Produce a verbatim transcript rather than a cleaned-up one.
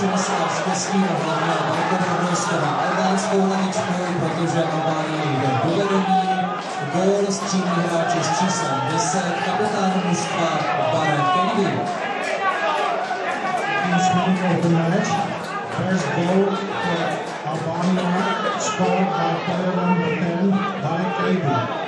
přinesla štěstí na hlavně bankovního albánskou hlavičkou, protože Albánie jde do vedení. Gól střílí hráči s číslem deset, kapitán mužstva Barrett Kennedy. Each minute of the match, first goal for Albania, scored by player number ten, Barrett Kennedy.